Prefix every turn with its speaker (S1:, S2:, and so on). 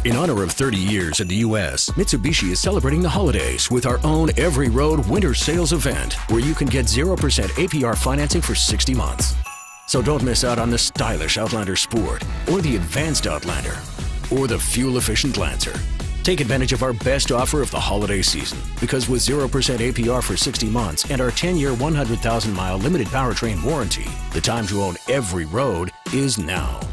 S1: In honor of 30 years in the U.S., Mitsubishi is celebrating the holidays with our own Every Road Winter Sales event, where you can get 0% APR financing for 60 months. So don't miss out on the stylish Outlander Sport, or the advanced Outlander, or the fuel-efficient Lancer. Take advantage of our best offer of the holiday season, because with 0% APR for 60 months and our 10-year, 100,000-mile limited powertrain warranty, the time to own every road is now.